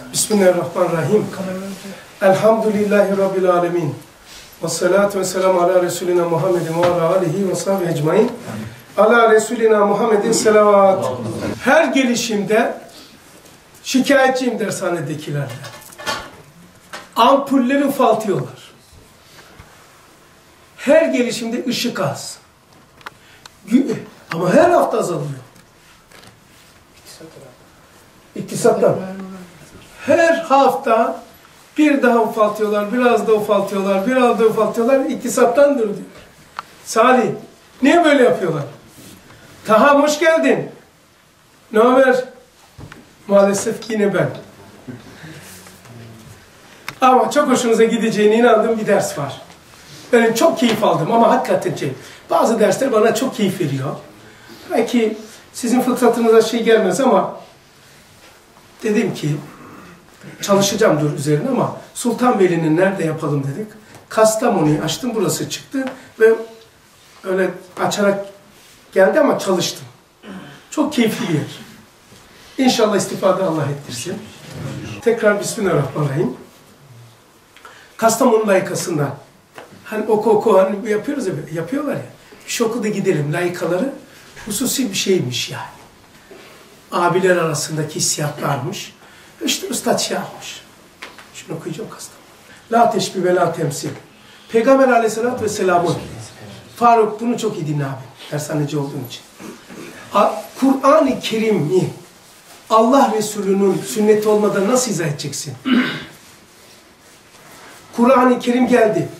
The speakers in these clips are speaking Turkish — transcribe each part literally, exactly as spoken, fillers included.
Bismillahirrahmanirrahim. Elhamdülillahi Rabbil alemin. Ve salatu ve selamu ala Resulina Muhammedin ve ala alihi ve sahbihi ecmain. Ala Resulina Muhammedin selavat. Her gelişimde şikayetçiyim dershanedekilerle. Ampulleri ufaltıyorlar. Her gelişimde ışık az. Ama her hafta azalıyor. İktisattan. Her hafta bir daha ufaltıyorlar, biraz da ufaltıyorlar, biraz da ufaltıyorlar. İktisattandır diyor. Salih, niye böyle yapıyorlar? Taha hoş geldin. Ne haber? Maalesef yine ben. Ama çok hoşunuza gideceğine inandığım bir ders var. Benim çok keyif aldım ama hakikaten şey, bazı dersler bana çok keyif veriyor. Belki sizin fıtratınıza şey gelmez ama dedim ki çalışacağım dur üzerine ama Sultanbeyli'nin nerede yapalım dedik. Kastamonu'yu açtım, burası çıktı ve öyle açarak geldi ama çalıştım. Çok keyifli bir yer. İnşallah istifade Allah ettirsin. Tekrar Bismillahirrahmanirrahim. Kastamonu layıkasında hani oku oku hani yapıyoruz ya, yapıyorlar ya. Şu okulda gidelim layıkaları hususi bir şeymiş yani. Abiler arasındaki hissiyatlarmış. İşte üstad şey yapmış. Şunu okuyacağım Kastamonu. La teşbih ve la temsil. Peygamber aleyhissalatü vesselamın Faruk bunu çok iyi dinle abi. Dershaneci olduğun için. Kur'an-ı Kerim'i Allah Resulü'nün sünneti olmadan nasıl izah edeceksin? Kur'an-ı Kerim geldi.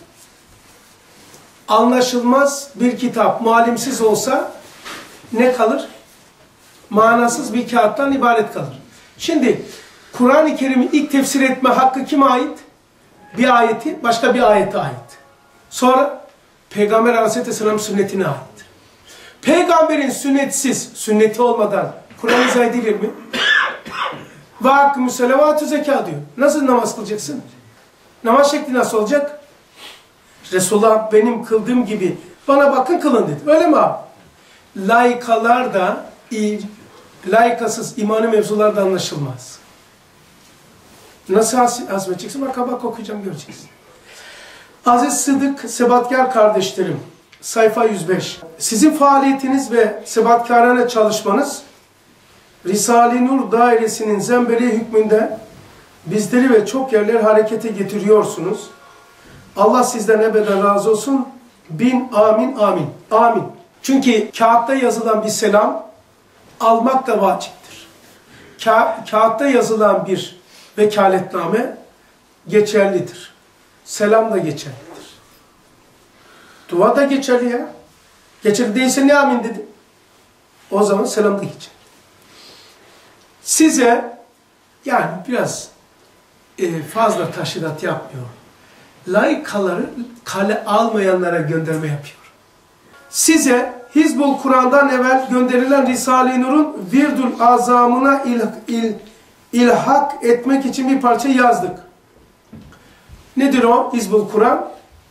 Anlaşılmaz bir kitap, muallimsiz olsa ne kalır? Manasız bir kağıttan ibaret kalır. Şimdi Kur'an-ı Kerim'i ilk tefsir etme hakkı kime ait? Bir ayeti, başka bir ayete ait. Sonra Peygamber Aleyhisselam'ın sünnetine ait. Peygamberin sünnetsiz, sünneti olmadan Kur'an izah edilir mi? Ve hakkı selavatü zeka diyor. Nasıl namaz kılacaksın? Namaz şekli nasıl olacak? Resulullah benim kıldığım gibi bana bakın kılın dedi. Öyle mi abi? Layıkalar da layıkasız imanı mevzular da anlaşılmaz. Nasıl hazmedeceksin? Bak bak okuyacağım göreceksin. Aziz Sıdık Sebatkar kardeşlerim, sayfa yüz beş. Sizin faaliyetiniz ve sebatkarane çalışmanız Risale-i Nur dairesinin zemberi hükmünde bizleri ve çok yerler harekete getiriyorsunuz. Allah sizden ebeden razı olsun. Bin amin amin. Amin. Çünkü kağıtta yazılan bir selam almak da vaciptir. Ka kağıtta yazılan bir vekaletname geçerlidir. Selam da geçerlidir. Dua da geçerli ya. Geçerli değilse ne amin dedi? O zaman selam da geçerli. Size yani biraz e, fazla taşidat yapmıyor. Layıkaları kale almayanlara gönderme yapıyor. Size Hizbul Kur'an'dan evvel gönderilen Risale-i Nur'un Virdül Azamına il, il, ilhak etmek için bir parça yazdık. Nedir o Hizbul Kur'an?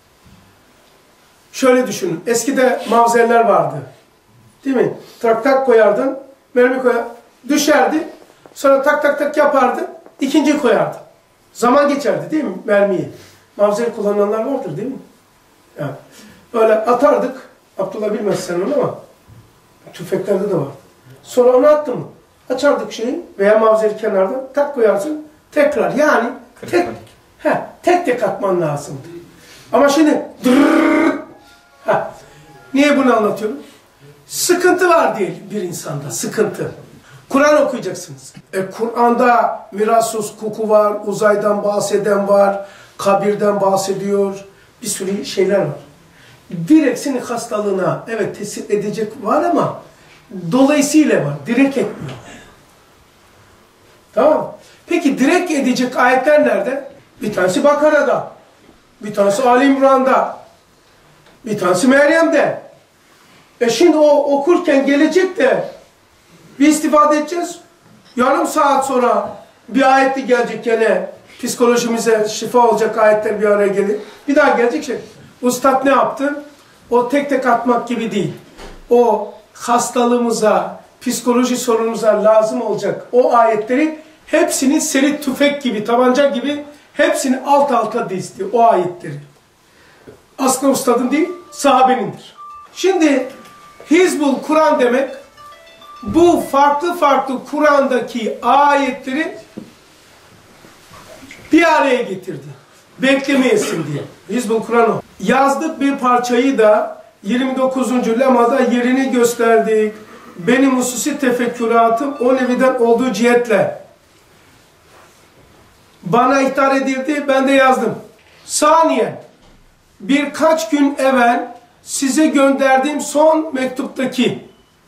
Şöyle düşünün. Eskide mavzerler vardı. Değil mi? Tak tak koyardın, mermi koyar, düşerdi. Sonra tak tak tak yapardı, ikinci koyardı. Zaman geçerdi değil mi mermiyi? Mavzer kullananlar vardır değil mi? Yani böyle atardık. Abdullah bilmez sen onu ama tüfeklerde de var. Sonra onu attın mı? Açardık şeyi veya mavzeri kenarda tak koyarsın. Tekrar yani tek, he, tek tek atman lazımdı. Ama şimdi dırrrr, he, niye bunu anlatıyorum? Sıkıntı var diyelim bir insanda. Sıkıntı. Kur'an okuyacaksınız. E, Kur'an'da mirasus koku var, uzaydan bahseden var, kabirden bahsediyor. Bir sürü şeyler var. Direkt senin hastalığına evet tesir edecek var ama dolayısıyla var. Direkt etmiyor. Tamam. Peki direkt edecek ayetler nerede? Bir tanesi Bakara'da. Bir tanesi Ali İmran'da. Bir tanesi Meryem'de. E şimdi o okurken gelecek de bir istifade edeceğiz. Yarım saat sonra bir ayetli gelecek gene psikolojimize şifa olacak ayetler bir araya gelir. Bir daha gelecek şey. Ustad ne yaptı? O tek tek atmak gibi değil. O hastalığımıza, psikoloji sorunumuza lazım olacak o ayetleri hepsinin seri tüfek gibi, tabanca gibi hepsini alt alta dizdi o ayetleri. Aslında ustadın değil, sahabenindir. Şimdi Hizbul Kur'an demek, bu farklı farklı Kur'an'daki ayetleri bir araya getirdi. Beklemeyesin diye. Hizbul Kur'an o. Yazdık bir parçayı da yirmi dokuzuncu lemada yerini gösterdik. Benim hususi tefekküratım o neviden olduğu cihetle bana ihtar edildi, ben de yazdım. Saniye, birkaç gün evvel size gönderdiğim son mektuptaki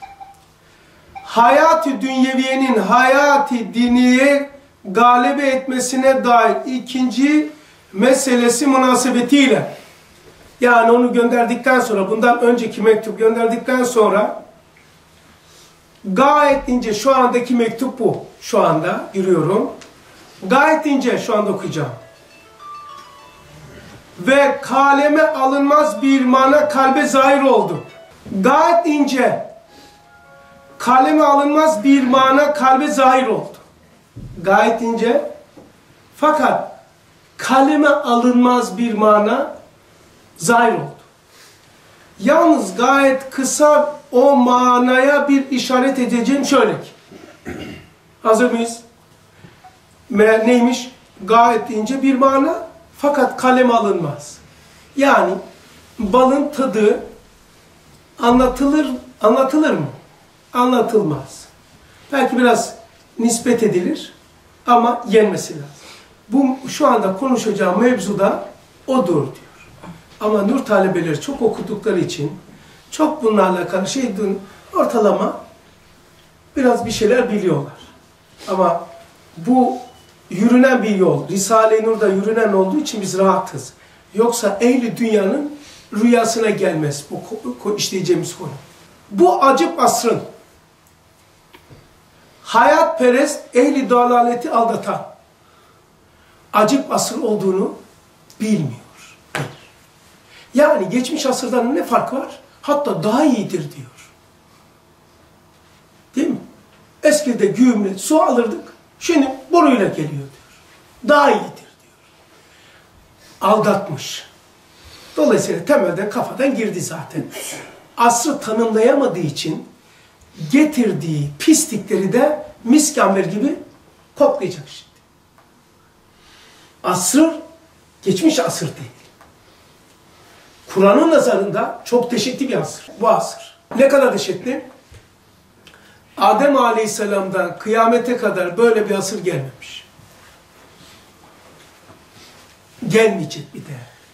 hayat-ı dünyeviyenin hayat-ı diniye galebe etmesine dair ikinci meselesi münasebetiyle, yani onu gönderdikten sonra, bundan önceki mektup gönderdikten sonra gayet ince, şu andaki mektup bu. Şu anda giriyorum. Gayet ince şu anda okuyacağım. Ve kaleme alınmaz bir mana kalbe zahir oldu. Gayet ince, kaleme alınmaz bir mana kalbe zahir oldu. Gayet ince, fakat kaleme alınmaz bir mana zahir oldu. Yalnız gayet kısa o manaya bir işaret edeceğim şöyle ki. Hazır mıyız? Me neymiş? Gayet ince bir mana, fakat kaleme alınmaz. Yani balın tadı anlatılır, anlatılır mı? Anlatılmaz. Belki biraz nispet edilir ama yenmesi lazım. Bu şu anda konuşacağım mevzuda odur diyor. Ama nur talebeleri çok okudukları için, çok bunlarla alakalı şey, ortalama biraz bir şeyler biliyorlar. Ama bu yürünen bir yol, Risale-i Nur'da yürünen olduğu için biz rahatız. Yoksa ehli dünyanın rüyasına gelmez bu işleyeceğimiz konu. Bu acip asrın hayatperest ehli dalaleti aldatan acip asır olduğunu bilmiyor. Yani geçmiş asırdan ne fark var? Hatta daha iyidir diyor. Değil mi? Eskide güğümle su alırdık, şimdi boruyla geliyor diyor. Daha iyidir diyor. Aldatmış. Dolayısıyla temelden kafadan girdi zaten. Asrı tanımlayamadığı için getirdiği pislikleri de miskamber gibi koklayacak şimdi. Asır, geçmiş asır değil. Kur'an'ın nazarında çok dehşetli bir asır. Bu asır. Ne kadar dehşetli? Adem Aleyhisselam'dan kıyamete kadar böyle bir asır gelmemiş. Gelmeyecek bir de.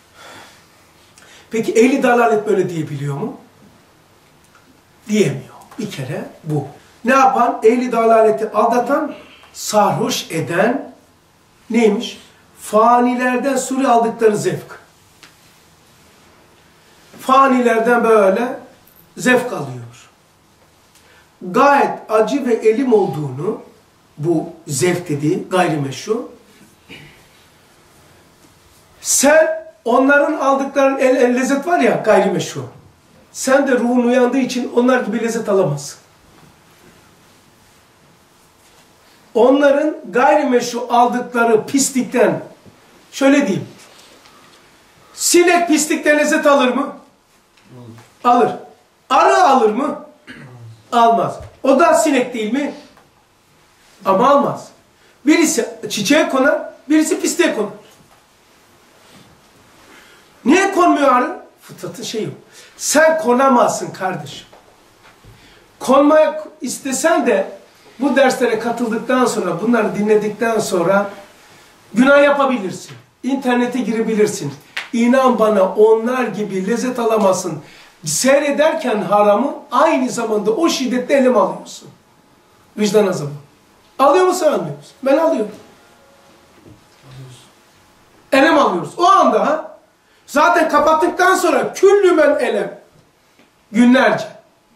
Peki ehli dalalet böyle diyebiliyor mu? Diyemiyor. Bir kere bu. Ne yapan? Ehli dalaleti aldatan, sarhoş eden neymiş? Fanilerden suri aldıkları zevk. Fanilerden böyle zevk alıyor. Gayet acı ve elim olduğunu, bu zevk dediği gayrimeşru, sen onların aldıkların el, el lezzet var ya gayrimeşru, sen de ruhun uyandığı için onlar gibi lezzet alamazsın. Onların gayrimeşru aldıkları pislikten, şöyle diyeyim, sinek pislikten lezzet alır mı? Alır. Arı alır mı? Almaz. O da sinek değil mi? Ama almaz. Birisi çiçeğe konar, birisi pisliğe konar. Niye konmuyor arı? Fıtratın şeyi yok. Sen konamazsın kardeşim. Konmaya istesen de bu derslere katıldıktan sonra, bunları dinledikten sonra günah yapabilirsin. İnternete girebilirsin. İnan bana onlar gibi lezzet alamazsın. Seyrederken haramı aynı zamanda o şiddetle elim alıyorsun. Vicdan azabı. Alıyor musun, almıyor musun? Ben alıyorum. Elem alıyoruz. O anda ha. Zaten kapattıktan sonra küllümen elem. Günlerce.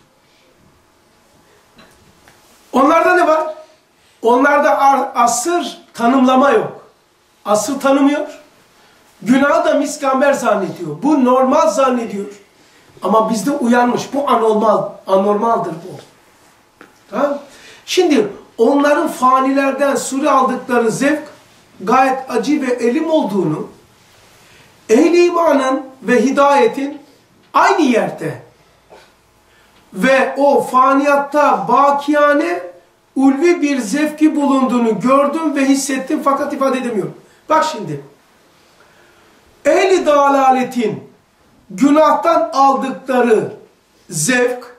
Onlarda ne var? Onlarda asır tanımlama yok. Asır tanımıyor. Günahı da miskamber zannediyor. Bu normal zannediyor. Ama bizde uyanmış. Bu anormal. Anormaldır bu. Tamam. Şimdi onların fanilerden sure aldıkları zevk gayet acı ve elim olduğunu, ehl-i imanın ve hidayetin aynı yerde ve o faniyatta bakiyane ulvi bir zevki bulunduğunu gördüm ve hissettim fakat ifade edemiyorum. Bak şimdi, ehl-i dalaletin günahtan aldıkları zevk,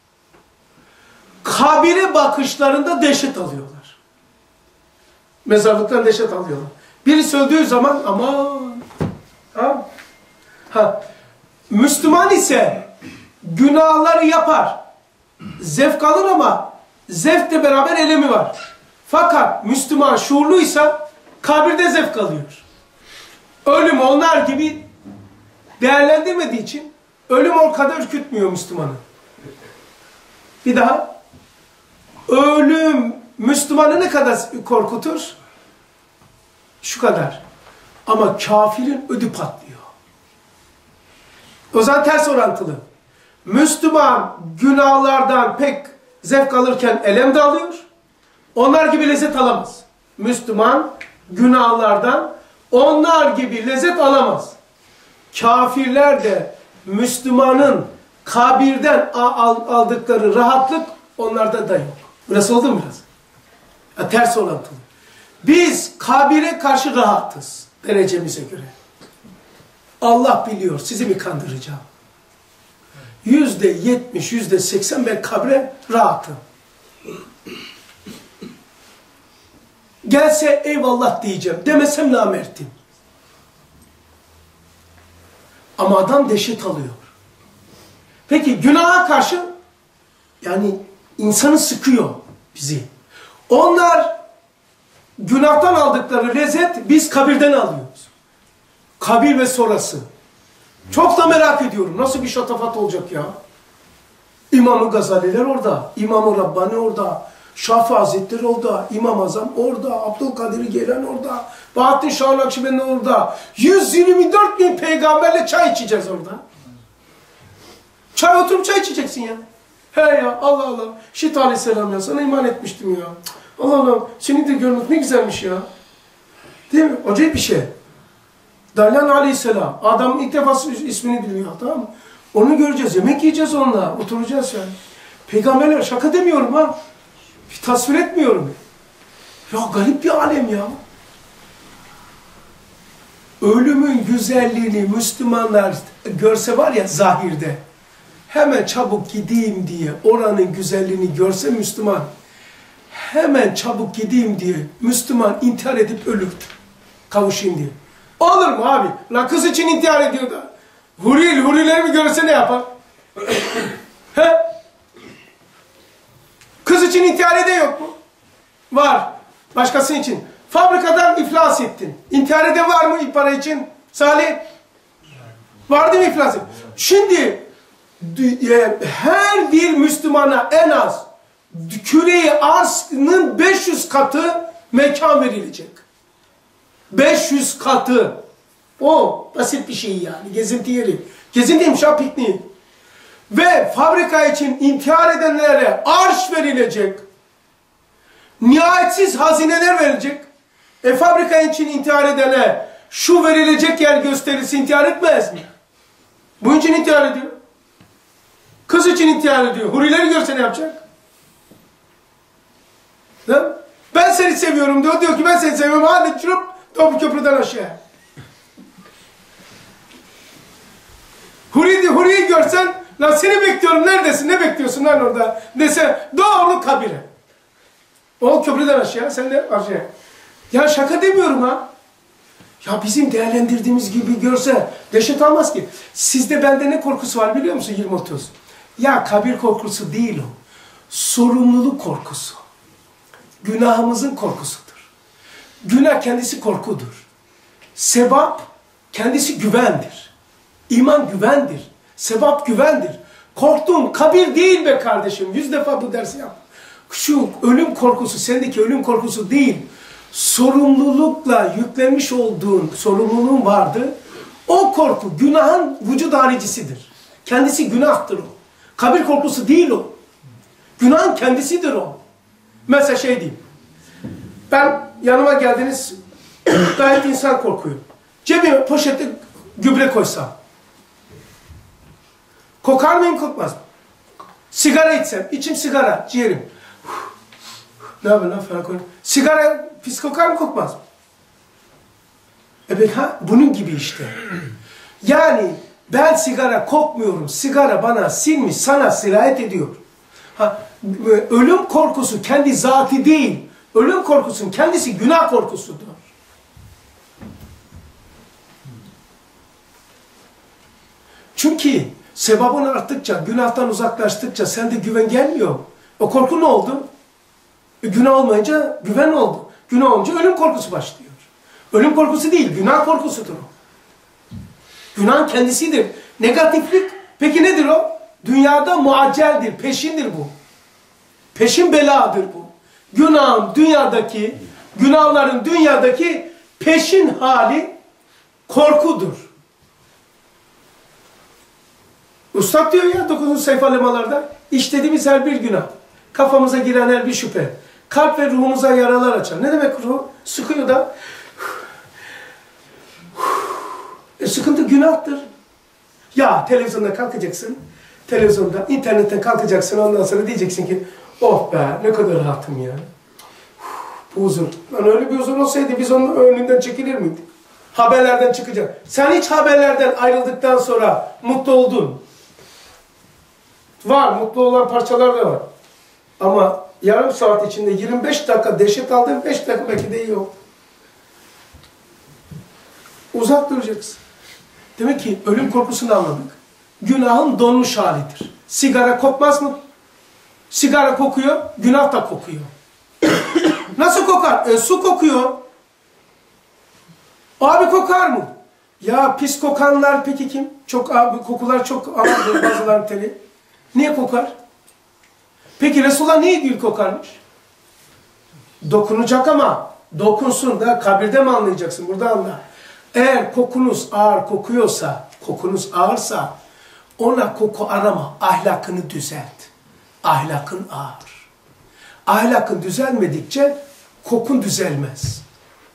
kabire bakışlarında dehşet alıyorlar. Mezarlıktan dehşet alıyorlar. Birisi öldüğü zaman aman, ha? Ha. Müslüman ise günahları yapar, zevk alır ama zevkle beraber elemi var. Fakat Müslüman şuurluysa kabirde zevk alıyor. Ölüm onlar gibi değerlendirmediği için ölüm o kadar ürkütmüyor Müslümanı. Bir daha. Ölüm Müslümanı ne kadar korkutur? Şu kadar. Ama kafirin ödü patlıyor. O zaman ters orantılı. Müslüman günahlardan pek zevk alırken elem de alıyor. Onlar gibi lezzet alamaz. Müslüman günahlardan onlar gibi lezzet alamaz. Kafirler de Müslümanın kabirden aldıkları rahatlık onlarda da yok. Burası oldu mu biraz? Ya, ters orantılı. Biz kabire karşı rahatız derecemize göre. Allah biliyor, sizi mi kandıracağım? Yüzde yetmiş, yüzde seksen ben kabre rahatım. Gelse eyvallah diyeceğim, demesem namertim. Ama adam dehşet alıyor. Peki günaha karşı, yani insanı sıkıyor bizi. Onlar günahtan aldıkları lezzet biz kabirden alıyoruz. Kabir ve sonrası. Çok da merak ediyorum. Nasıl bir şatafat olacak ya? İmam-ı Gazaliler orada. İmam-ı Rabbani orada. Şafii Hazretleri orada. İmam Azam orada. Abdülkadir Geylan orada. Bahattin Şah Nakşibendi orada. yüz yirmi dört bin peygamberle çay içeceğiz orada. Çay oturup çay içeceksin ya. He ya Allah Allah. Şit Aleyhisselam ya. Sana iman etmiştim ya. Allah Allah. Seni de görmek ne güzelmiş ya. Değil mi? Acayip bir şey. Dalyan Aleyhisselam. Adam ilk defa ismini duyuyor. Tamam mı? Onu göreceğiz. Yemek yiyeceğiz onunla. Oturacağız yani. Peygamberler şaka demiyorum ha. Bir tasvir etmiyorum. Ya garip bir alem ya. Ölümün güzelliğini Müslümanlar görse var ya zahirde. Hemen çabuk gideyim diye oranın güzelliğini görse Müslüman. Hemen çabuk gideyim diye Müslüman intihar edip ölürdü. Kavuşayım diye. Olur mu abi? La kız için intihar ediyor da. Huril, hurilerimi görse ne yapar? He? Kız için intihar eden yok mu? Var. Başkası için. Fabrikadan iflas ettin. İntihar eden var mı ilk para için? Salih? Var değil mi iflas ettin? Şimdi her bir Müslümana en az küre-i arzının beş yüz katı mekan verilecek. beş yüz katı. O basit bir şey yani. Gezinti yeri. Gezinti imşa pikniği. Ve fabrika için intihar edenlere arş verilecek. Nihayetsiz hazineler verilecek. E fabrika için intihar edene şu verilecek yer gösterirse intihar etmez mi? Bu için intihar ediyor. Kız için intihar ediyor. Hurileri görse ne yapacak? Ha? Ben seni seviyorum diyor. Diyor ki ben seni seviyorum. Hadi çırp topu köprüden aşağı. Huri, Huri'yi görsen lan seni bekliyorum. Neredesin? Ne bekliyorsun lan orada? Dese doğru kabire. O köprüden aşağı. Sen de aşağı. Ya şaka demiyorum ha. Ya bizim değerlendirdiğimiz gibi görse dehşet almaz ki. Sizde bende ne korkusu var biliyor musun yirmi otuz? Ya kabir korkusu değil o. Sorumluluk korkusu. Günahımızın korkusudur. Günah kendisi korkudur. Sevap kendisi güvendir. İman güvendir. Sevap güvendir. Korktuğun kabir değil be kardeşim. Yüz defa bu dersi yap. Şu ölüm korkusu, sendeki ölüm korkusu değil. Sorumlulukla yüklenmiş olduğun sorumluluğun vardı. O korku günahın vücut haricisidir. Kendisi günahtır o. Kabir korkusu değil o. Günahın kendisidir o. Mesela şey diyeyim. Ben yanıma geldiniz, gayet insan korkuyor. Cebime poşette gübre koysam. Kokar mıyım, kokmaz mı? Sigara içsem, içim sigara, ciğerim. Ne yapayım lan falan koyayım. Sigara pis kokar mı, kokmaz mı? Evet ha, bunun gibi işte. Yani ben sigara kokmuyorum, sigara bana sinmiş, sana sirayet ediyor. Ha, ölüm korkusu kendi zati değil, ölüm korkusunun kendisi günah korkusudur. Çünkü sevabın arttıkça, günahtan uzaklaştıkça sende güven gelmiyor. O korku ne oldu? E, günah olmayınca güven oldu. Günah olunca ölüm korkusu başlıyor. Ölüm korkusu değil, günah korkusudur o. Günahın kendisidir. Negatiflik, peki nedir o? Dünyada muacceldir, peşindir bu. Peşin beladır bu. Günahın dünyadaki, günahların dünyadaki peşin hali korkudur. Üstad diyor ya dokuzuncu sayfa lemalarda, işlediğimiz her bir günah, kafamıza giren her bir şüphe, kalp ve ruhumuza yaralar açar. Ne demek ruh? Sıkıyor da. E, sıkıntı günahtır. Ya televizyonda kalkacaksın, televizyonda, internetten kalkacaksın, ondan sonra diyeceksin ki, oh be ne kadar rahatım ya. Bu huzur. Lan öyle bir huzur olsaydı biz onun önünden çekilir miydik? Haberlerden çıkacak. Sen hiç haberlerden ayrıldıktan sonra mutlu oldun. Var, mutlu olan parçalar da var. Ama yarım saat içinde yirmi beş dakika dehşet aldın, beş dakika belki de iyi oldu. Uzak duracaksın. Demek ki ölüm korkusunu anladık. Günahın donmuş halidir. Sigara kokmaz mı? Sigara kokuyor, günah da kokuyor. Nasıl kokar? E, su kokuyor. Abi kokar mı? Ya pis kokanlar peki kim? Çok abi kokular çok ağırdır bazılarının teli. Niye kokar? Peki Resulullah niye gül kokarmış? Dokunacak ama dokunsun da kabirde mi anlayacaksın? Burada anla. Eğer kokunuz ağır kokuyorsa, kokunuz ağırsa ona koku arama, ahlakını düzelt. Ahlakın ağır. Ahlakın düzelmedikçe kokun düzelmez.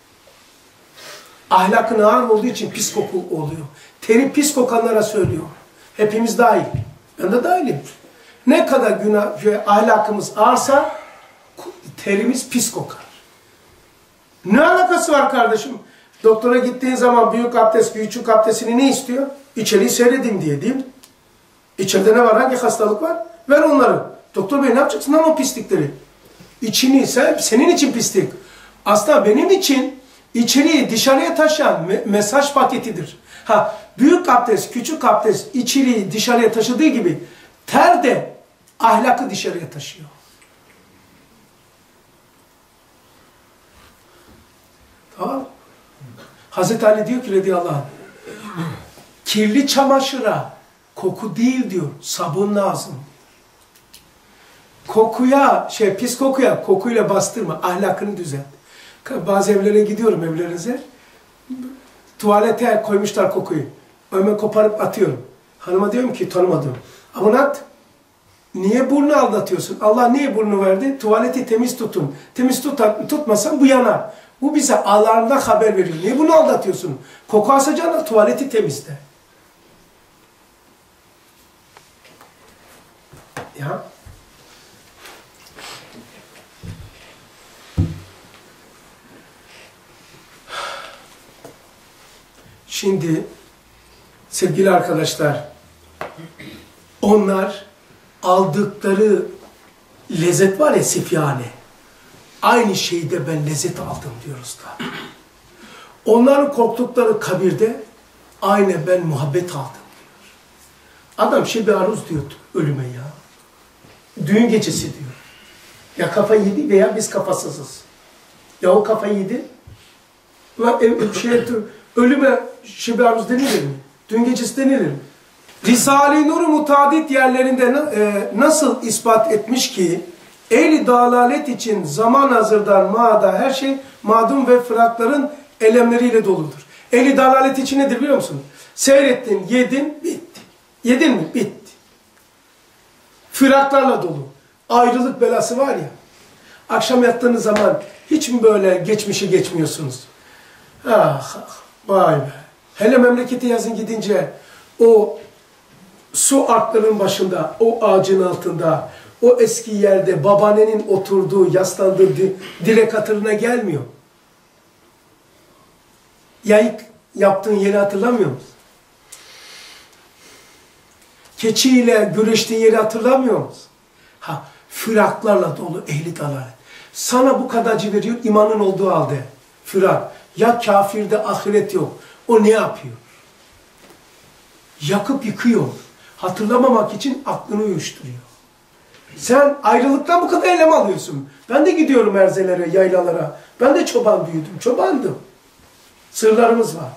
Ahlakın ağır olduğu için pis koku oluyor. Teri pis kokanlara söylüyor. Hepimiz dahil. Ben de dahilim. Ne kadar günah ve ahlakımız ağırsa terimiz pis kokar. Ne alakası var kardeşim? Doktora gittiğin zaman büyük abdest, küçük abdestini ne istiyor? İçeriği seyredin diye değil mi? İçeride ne var? Hangi hastalık var? Ver onları. Doktor bey ne yapacaksın ama o pislikleri? İçini, sen, senin için pislik. Aslında benim için içeriği dışarıya taşıyan me mesaj paketidir. Ha, büyük abdest, küçük abdest içeriği dışarıya taşıdığı gibi ter de ahlakı dışarıya taşıyor. Tamam. Hazreti Ali diyor ki radıyallahu anh, kirli çamaşıra koku değil diyor, sabun lazım. Kokuya, şey pis kokuya, kokuyla bastırma, ahlakını düzelt. Bazı evlere gidiyorum, evlerinize. Tuvalete koymuşlar kokuyu. Hemen koparıp atıyorum. Hanıma diyorum ki tanımadım. Ama at. Niye burnu aldatıyorsun? Allah niye burnu verdi? Tuvaleti temiz tutun. Temiz tut, tutmasan bu yanar. Bu bize alarmda haber veriyor. Niye bunu aldatıyorsun? Koku asacağına tuvaleti temizle. Ya. Şimdi sevgili arkadaşlar, onlar aldıkları lezzet var ya sefyane, aynı şeyde ben lezzet aldım diyoruz da. Onların korktukları kabirde aynı ben muhabbet aldım diyor. Adam şey bir aruz diyor ölüme ya. Düğün gecesi diyor. Ya kafa yedi veya biz kafasızız. Ya o kafa yedi ve şey ölüme şey bir aruz denilir mi? Düğün gecesi denilir mi? Risale-i Nur mutadit yerlerinde e, nasıl ispat etmiş ki ehli dalalet için zaman hazırdan mağda her şey madum ve fırakların elemleriyle doludur. Ehli dalalet için nedir biliyor musun? Seyrettin, yedin, bitti. Yedin mi? Bitti. Fıraklarla dolu. Ayrılık belası var ya. Akşam yattığınız zaman hiç mi böyle geçmişi geçmiyorsunuz? Ah, ah, vay be. Hele memlekete yazın gidince o su arkların başında, o ağacın altında, o eski yerde babaannenin oturduğu, yaslandığı direk hatırına gelmiyor. Yayık yaptığın yeri hatırlamıyor musun? Keçiyle güreştiğin yeri hatırlamıyor musun? Ha, firaklarla dolu ehli dalalet. Sana bu kadar acı veriyor imanın olduğu halde. Firak. Ya kafirde ahiret yok. O ne yapıyor? Yakıp yıkıyor. Hatırlamamak için aklını uyuşturuyor. Sen ayrılıktan bu kadar eylem alıyorsun. Ben de gidiyorum erzelere, yaylalara. Ben de çoban büyüdüm. Çobandım. Sığırlarımız var.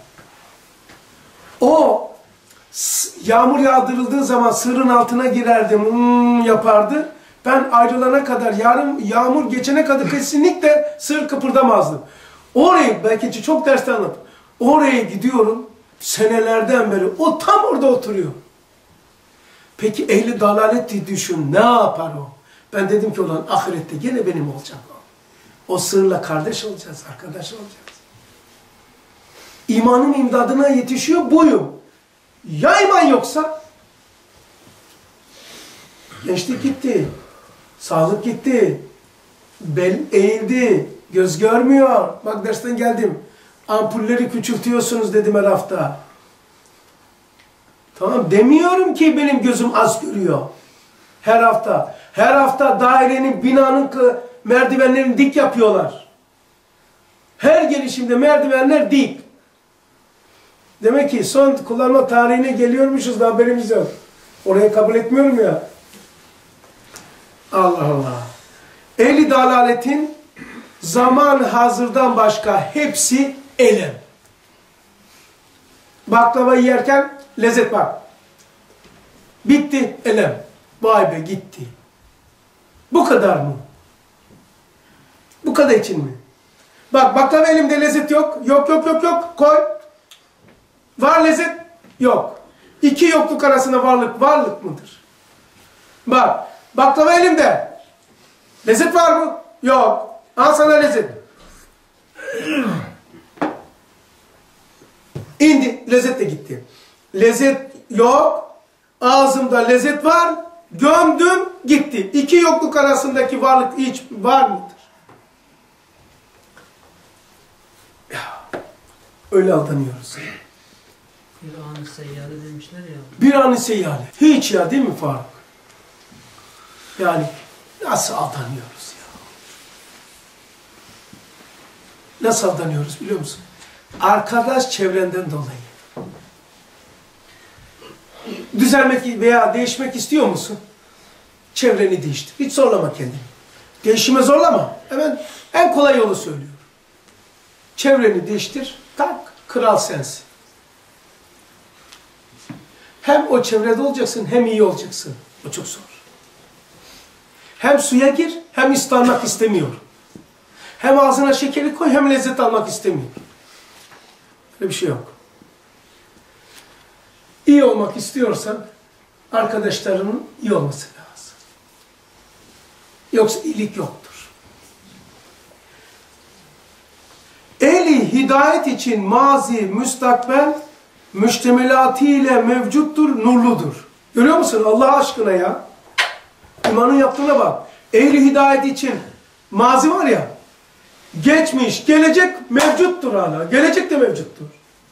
O yağmur yağdırıldığı zaman sığırın altına girerdim, hmm, yapardı. Ben ayrılana kadar, yarın yağmur geçene kadar kesinlikle sığır kıpırdamazdım. Orayı, belki çok derste anlattım. Oraya gidiyorum, senelerden beri o tam orada oturuyor. Peki ehli dalalet düşün, ne yapar o? Ben dedim ki olan ahirette gene benim olacak o. O sığırla kardeş olacağız, arkadaş olacağız. İmanın imdadına yetişiyor buyum. Ya iman yoksa? Gençlik gitti, sağlık gitti, bel eğildi, göz görmüyor. Bak dersten geldim, ampulleri küçültüyorsunuz dedim her hafta. Tamam, demiyorum ki benim gözüm az görüyor. Her hafta, her hafta dairenin, binanın merdivenlerini dik yapıyorlar. Her gelişimde merdivenler dik. Demek ki son kullanma tarihine geliyormuşuz da haberimiz yok. Orayı kabul etmiyorum ya. Allah Allah. Ehli dalaletin zaman hazırdan başka hepsi elem. Baklava yerken lezzet var. Bitti elem. Vay be gitti. Bu kadar mı? Bu kadar için mi? Bak baklava elimde lezzet yok. Yok yok yok yok. Koy. Var lezzet? Yok. İki yokluk arasında varlık, varlık mıdır? Bak, baklava elimde. Lezzet var mı? Yok. Al sana lezzet. İndi, lezzet de gitti. Lezzet yok, ağzımda lezzet var, gömdüm, gitti. İki yokluk arasındaki varlık hiç var mıdır? Ya, öyle aldanıyoruz. Bir an-ı seyyale demişler ya. Bir an-ı seyyale. Hiç ya değil mi Faruk? Yani nasıl aldanıyoruz ya? Nasıl aldanıyoruz biliyor musun? Arkadaş çevrenden dolayı. Düzelmek veya değişmek istiyor musun? Çevreni değiştir. Hiç zorlama kendini. Değişime zorlama. Hemen en kolay yolu söylüyorum. Çevreni değiştir. Tak. Kral sensin. Hem o çevrede olacaksın hem iyi olacaksın. O çok zor. Hem suya gir hem ıslanmak istemiyor. Hem ağzına şekeri koy hem lezzet almak istemiyor. Öyle bir şey yok. İyi olmak istiyorsan arkadaşlarının iyi olması lazım. Yoksa iyilik yoktur. Ehli hidayet için mazi, müstakbel müştemelatiyle mevcuttur, nurludur. Görüyor musun Allah aşkına ya? İmanın yaptığına bak. Ehli hidayet için mazi var ya, geçmiş, gelecek mevcuttur hala. Gelecek de mevcuttur.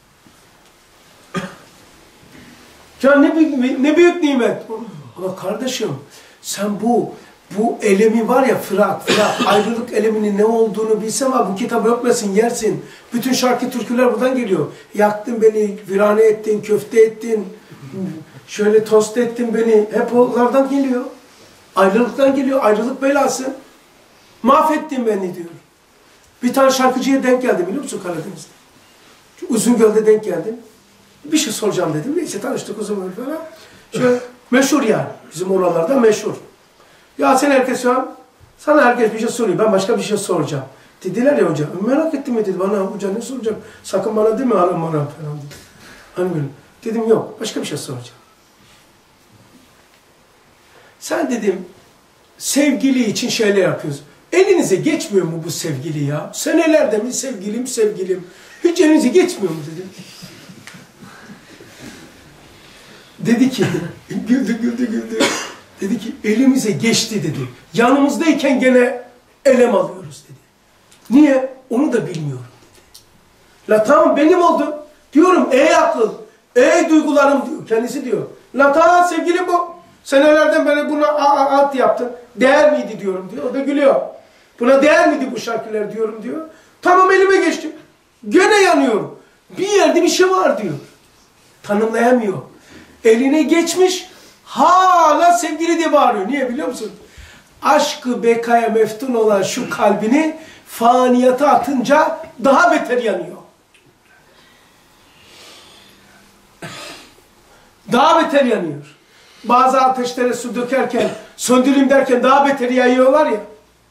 Ya ne büyük, ne büyük nimet. Ama kardeşim sen bu bu elemi var ya fırak, fırak, ayrılık eleminin ne olduğunu bilsem ha bu kitabı öpmesin, yersin. Bütün şarkı türküler buradan geliyor. Yaktın beni, virane ettin, köfte ettin, şöyle tost ettin beni. Hep onlardan geliyor. Ayrılıktan geliyor, ayrılık belası. Mahvettin beni diyor. Bir tane şarkıcıya denk geldim biliyor musun Karadeniz'de? Uzungöl'de denk geldim. Bir şey soracağım dedim. Neyse tanıştık Uzungöl falan. Şöyle meşhur yani. Bizim oralarda meşhur. Ya sen herkes şu an, sana herkes bir şey soruyor. Ben başka bir şey soracağım. Dediler ya hoca. Merak ettim mi dedi. Bana hoca ne soracak? Sakın bana deme haram haram falan dedi. Hani böyle. Dedim yok. Başka bir şey soracağım. Sen dedim sevgili için şeyler yapıyoruz. Elinize geçmiyor mu bu sevgili ya? Senelerde mi sevgilim sevgilim? Hiç elinize geçmiyor mu dedim. Dedi ki, güldü güldü güldü. Dedi ki elimize geçti dedi. Yanımızdayken gene elem alıyoruz dedi. Niye? Onu da bilmiyorum dedi. La tamam benim oldu. Diyorum ey aklım, ey duygularım diyor. Kendisi diyor. La tamam sevgilim bu. Senelerden beri buna at yaptın. Değer miydi diyorum diyor. O da gülüyor. Buna değer miydi bu şarkılar diyorum diyor. Tamam elime geçti. Gene yanıyorum. Bir yerde bir şey var diyor. Tanımlayamıyor. Eline geçmiş. Hala sevgili diye bağırıyor. Niye biliyor musun? Aşkı bekaya meftun olan şu kalbini faniyata atınca daha beter yanıyor. Daha beter yanıyor. Bazı ateşlere su dökerken, söndüreyim derken daha beter yayıyorlar ya.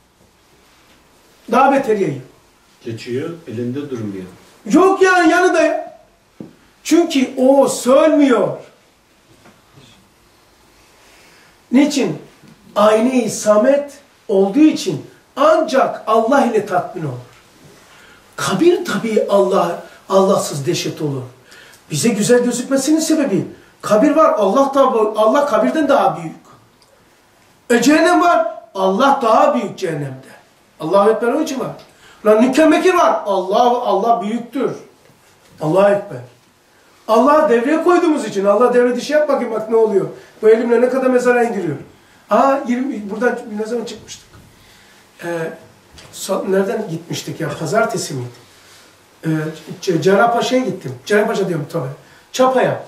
Daha beter yayıyor. Geçiyor, elinde durmuyor. Yok yani yanında ya. Çünkü o sönmüyor. Niçin? Ayne-i samet olduğu için ancak Allah ile tatmin olur. Kabir tabii Allah, Allahsız dehşet olur. Bize güzel gözükmesinin sebebi kabir var. Allah da Allah kabirden daha büyük. E cehennem var. Allah daha büyük cehennemde. Allahu Ekber o için var. Lan Nükemmekir var. Allah Allah büyüktür. Allahu Ekber. Allah'ı devreye koyduğumuz için Allah devre dışı yap bakayım bak ne oluyor. Bu elimle ne kadar mezara indiriyor. Aa yirmi buradan ne zaman çıkmıştık? Ee, so, nereden gitmiştik ya? Pazartesi miydi? Ee, Cerrahpaşa'ya gittim. Cerrahpaşa diyorum tabii. Çapa'ya.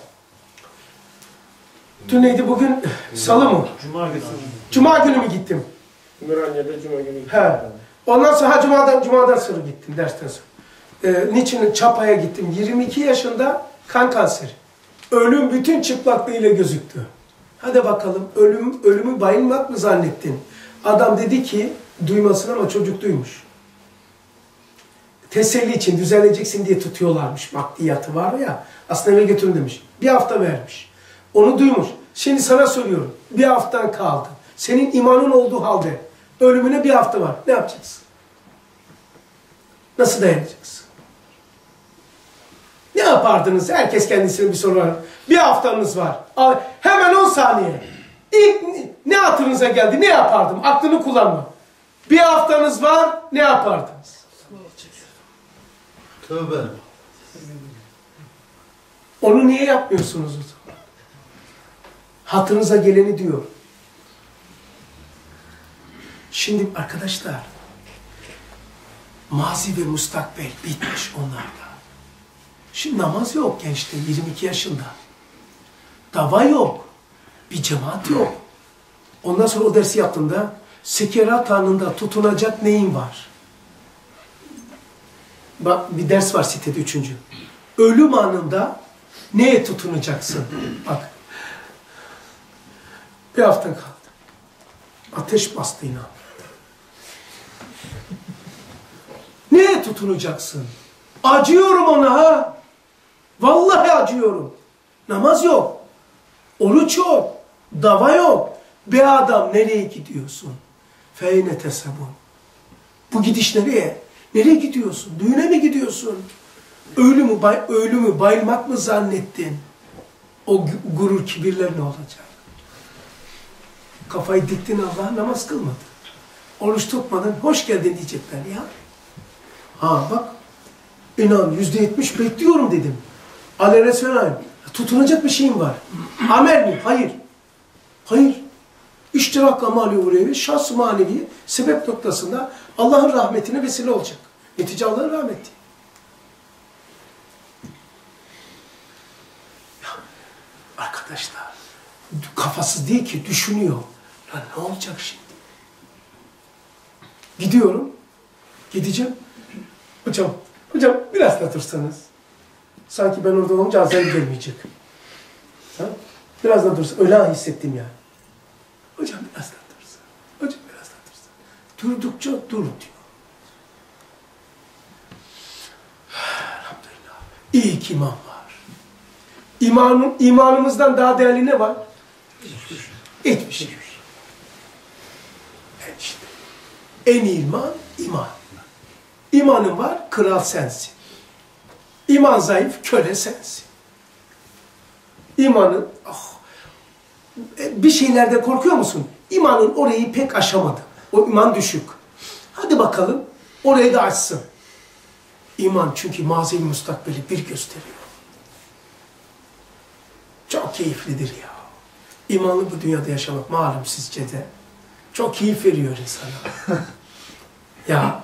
Dün neydi bugün? Salı mı? Cuma günü. Cuma günü mü gittim? Ümraniye'de Cuma günü. He. Ondan sonra ha, Cuma'dan, Cuma'dan sonra gittim dersten sonra. Ee, niçin Çapa'ya gittim? yirmi iki yaşında kan kanseri. Ölüm bütün çıplaklığıyla gözüktü. Hadi bakalım ölüm ölümü bayılmak mı zannettin? Adam dedi ki duymasın ama çocuk duymuş. Teselli için düzeleceksin diye tutuyorlarmış. Maddiyatı var ya. Aslında eve götürün demiş. Bir hafta vermiş. Onu duymuş. Şimdi sana soruyorum. Bir haftan kaldı. Senin imanın olduğu halde ölümüne bir hafta var. Ne yapacaksın? Nasıl dayanacaksın? Ne yapardınız? Herkes kendisine bir soru var. Bir haftanız var. Hemen on saniye. İlk ne hatırınıza geldi? Ne yapardım? Aklını kullanma. Bir haftanız var. Ne yapardınız? Tövbe. Onu niye yapmıyorsunuz o zaman? Hatırınıza geleni diyor. Şimdi arkadaşlar mazi ve mustakbel bitmiş onlarda. Şimdi namaz yok gençte yirmi iki yaşında. Dava yok. Bir cemaat yok. Ondan sonra o dersi yaptığımda sekerat anında tutunacak neyin var? Bak bir ders var sitede üçüncü. Ölüm anında neye tutunacaksın? Bak. Bir haftan kaldı. Ateş bastı inan. Neye tutunacaksın? Acıyorum ona ha. Vallahi acıyorum. Namaz yok. Oruç yok. Dava yok. Be adam nereye gidiyorsun? Feyne tesebun. Bu gidiş nereye? Nereye gidiyorsun? Düğüne mi gidiyorsun? Ölümü, bay, ölümü bayılmak mı zannettin? O gurur kibirler ne olacak? Kafayı diktin Allah'a namaz kılmadın. Oruç tutmadın. Hoş geldin diyecekler ya. Ha bak. İnan yüzde yetmiş bekliyorum dedim. Aleyhisselam. Tutunacak bir şeyim var. Amel mi? Hayır. Hayır. İştirak mali urevi, şahs-ı manevi sebep noktasında Allah'ın rahmetine vesile olacak. Netice Allah'ın rahmeti. Ya, arkadaşlar kafasız değil ki düşünüyor. Lan ne olacak şimdi? Gidiyorum. Gideceğim. Hocam, hocam biraz da dursanız. Sanki ben orada olunca azal gelmeyecek. Ha? Biraz da dursa. Öyle hissettim yani. Hocam biraz da dursun. Hocam biraz da dursun. Durdukça dur diyor. Elhamdülillah. İyi ki iman var. İmanın, imanımızdan daha değerli ne var? Hiçbir şey. Evet işte. En iyi iman, iman. İmanın var, kral sensin. İman zayıf, köle sensin. İmanın, oh, bir şeylerde korkuyor musun? İmanın orayı pek aşamadı. O iman düşük. Hadi bakalım, orayı da açsın. İman çünkü mazi müstakbeli bir gösteriyor. Çok keyiflidir ya. İmanlı bu dünyada yaşamak malum sizce de. Çok keyif veriyor insana. Ya.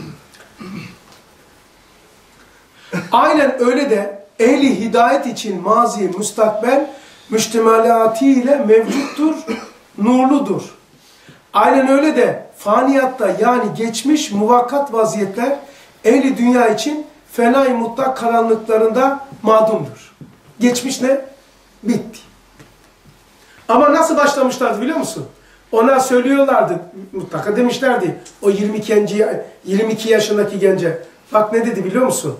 Aynen öyle de ehli hidayet için mazi, müstakbel, müştemalatiyle mevcuttur, nurludur. Aynen öyle de faniyatta yani geçmiş muvakkat vaziyetler ehli dünya için fenai mutlak karanlıklarında madumdur. Geçmiş ne? Bitti. Ama nasıl başlamışlardı biliyor musun? Ona söylüyorlardı, mutlaka demişlerdi o yirmi iki, yirmi iki yaşındaki gence. Bak ne dedi biliyor musun?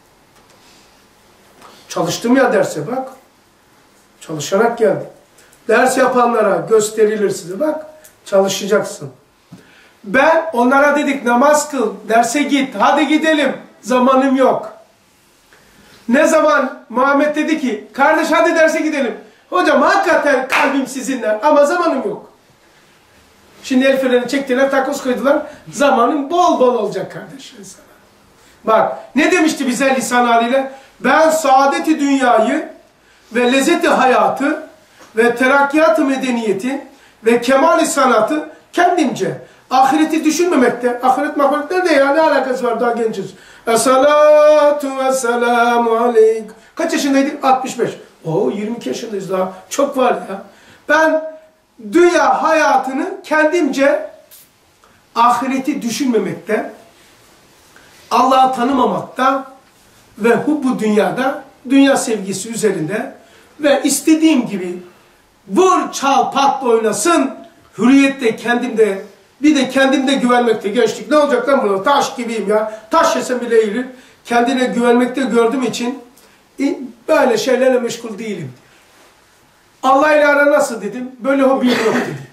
Çalıştım ya derse bak. Çalışarak geldi. Ders yapanlara gösterilir size bak. Çalışacaksın. Ben onlara dedik namaz kıl, derse git, hadi gidelim. Zamanım yok. Ne zaman Muhammed dedi ki, kardeş hadi derse gidelim. Hocam hakikaten kalbim sizinle ama zamanım yok. Şimdi el freni çektiler, takoz koydular. Zamanın bol bol olacak kardeş. Bak ne demişti bize lisan haliyle? Ben saadeti dünyayı ve lezzeti hayatı ve terakkiyat-ı medeniyeti ve kemal-i sanatı kendimce ahireti düşünmemekte. Ahiret mahiret nerede ya? Ne alakası var? Daha genciz. Es-salatu ve-selamu aleyk. Kaç yaşındaydık? altmış beş. Oo yirmi iki yaşındayız daha. Çok var ya. Ben dünya hayatını kendimce ahireti düşünmemekte, Allah'ı tanımamakta ve hubbu dünyada, dünya sevgisi üzerinde ve istediğim gibi vur, çal, patla oynasın, hürriyette kendimde, bir de kendimde güvenmekte. Gençlik ne olacak lan burada? Taş gibiyim ya. Taş yesem bile eğilir. Kendine güvenmekte gördüğüm için böyle şeylerle meşgul değilim. Allah ile ara nasıl dedim? Böyle hobim yok dedi.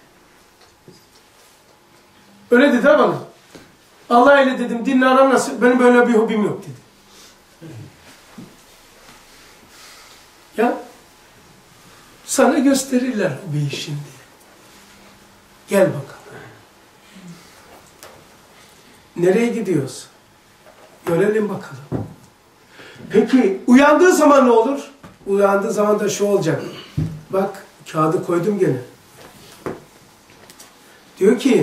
Öyle dedi bana. Allah ile dedim dinle aram nasıl? Benim böyle bir hobim yok dedi. Ya sana gösterirler hobiyi şimdi. Gel bakalım. Nereye gidiyoruz? Görelim bakalım. Peki uyandığı zaman ne olur? Uyandığı zaman da şu olacak. Bak kağıdı koydum gene. Diyor ki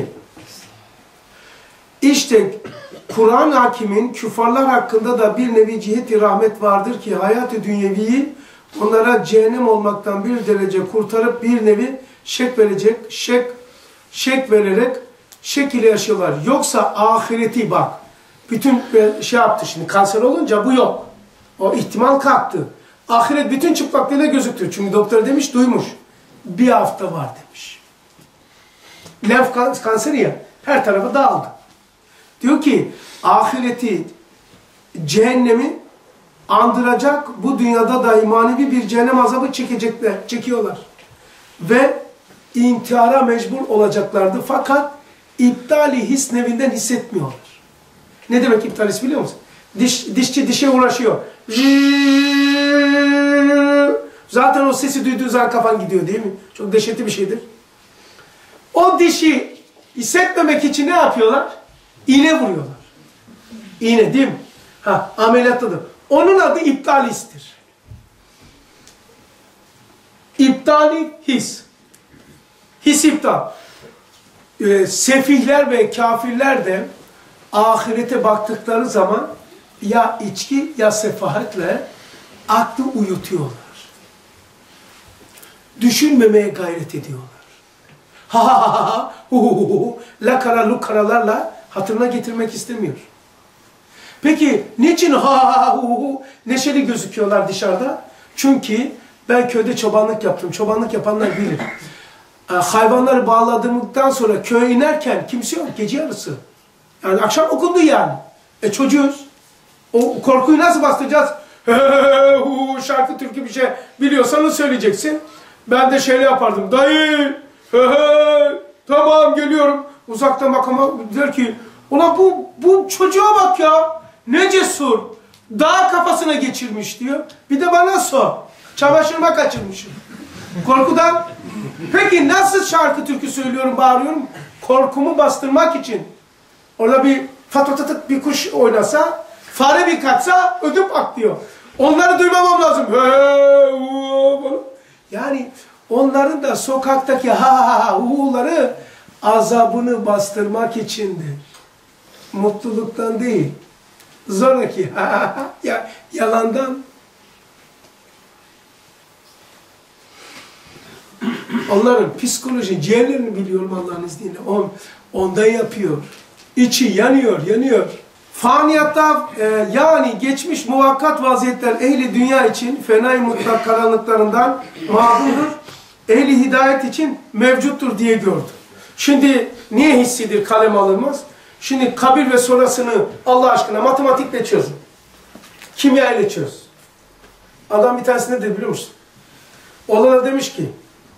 işte Kur'an hakimin küffarlar hakkında da bir nevi cihet-i rahmet vardır ki hayat-ı dünyeviyi onlara cehennem olmaktan bir derece kurtarıp bir nevi şek verecek, şek, şek vererek şek ile yaşıyorlar. Yoksa ahireti bak, bütün şey yaptı şimdi, kanser olunca bu yok. O ihtimal kalktı. Ahiret bütün çıplaklığıyla gözüktü. Çünkü doktor demiş, duymuş. Bir hafta var demiş. Lenf kanseri ya, her tarafa dağıldı. Diyor ki, ahireti, cehennemi andıracak, bu dünyada da manevi bir cehennem azabı çekecekler, çekiyorlar. Ve intihara mecbur olacaklardı. Fakat iptali his nevinden hissetmiyorlar. Ne demek iptal his biliyor musun? Diş, dişçi dişe uğraşıyor. Zaten o sesi duyduğu zaman kafan gidiyor değil mi? Çok dehşetli bir şeydir. O dişi hissetmemek için ne yapıyorlar? İğne vuruyorlar. İğne değil mi? Ha, ameliyattadır. Onun adı iptal histir. İptali his. His iptal. Ee, sefihler ve kafirler de ahirete baktıkları zaman ya içki ya sefahetle aklı uyutuyorlar. Düşünmemeye gayret ediyorlar. Ha ha ha ha hu hu hu hu lakara lukaralarla hatırına getirmek istemiyor. Peki niçin ha ha ha hu hu neşeli gözüküyorlar dışarıda? Çünkü ben köyde çobanlık yaptım. Çobanlık yapanlar bilir. Hayvanları bağladığımdan sonra köye inerken kimse yok. Gece yarısı. Yani akşam okundu yani. E çocuğuz. O korkuyu nasıl bastıracağız? He he hu şarkı türkü bir şey biliyorsanız söyleyeceksin. Ben de şöyle yapardım. Dayı he he tamam geliyorum. Uzaktan bakama der ki ulan bu, bu çocuğa bak ya. Ne cesur. Dağ kafasına geçirmiş diyor. Bir de bana sor. Çamaşırıma kaçırmışım. Korkudan. Peki nasıl şarkı türkü söylüyorum, bağırıyorum? Korkumu bastırmak için. Orada bir fatatatık bir kuş oynasa, fare bir kaçsa ödüm patlıyor. Onları duymamam lazım. Yani onların da sokaktaki ha ha ha u'ları azabını bastırmak içindir. Mutluluktan değil. Zoraki ha ha ha ya, yalandan. Onların psikoloji, ciğerlerini biliyorum Allah'ın izniyle. On, onda yapıyor. İçi yanıyor, yanıyor. Faniyatta e, yani geçmiş muvakkat vaziyetler ehli dünya için fenay mutlak karanlıklarından mağdurdur. Ehli hidayet için mevcuttur diye gördüm. Şimdi niye hissidir kalem alınmaz? Şimdi kabir ve sonrasını Allah aşkına matematikle çözün. Kimya ile çöz. Adam bir tanesi ne dedi biliyor musun? Oğlana demiş ki,